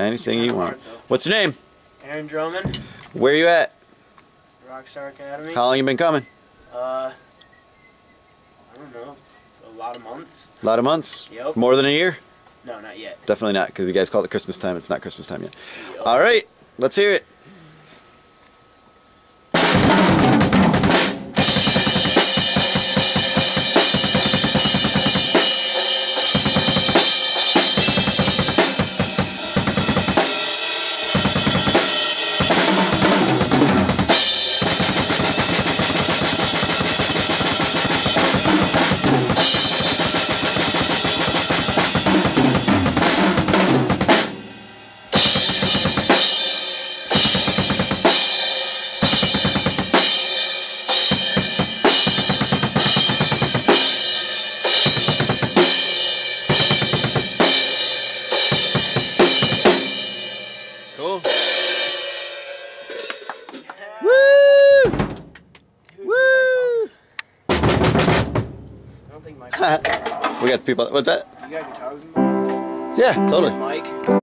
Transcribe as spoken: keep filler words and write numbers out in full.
Anything you want. What's your name? Aaron Drummond. Where you at? Rockstar Academy. How long you been coming? Uh, I don't know. A lot of months. A lot of months? Yep. More than a year? No, not yet. Definitely not, because you guys call it Christmas time. It's not Christmas time yet. Yep. All right, let's hear it. Cool. Woo! Woo! I don't think Mike. We got the people. What's that? You got guitar with me? Yeah, totally. Mike.